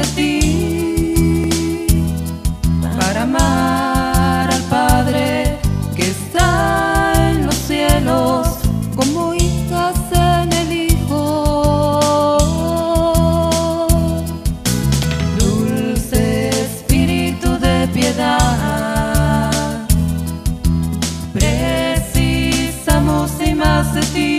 de ti, para amar al Padre que está en los cielos, como hijas en el Hijo. Dulce Espíritu de piedad, precisamos y más de ti.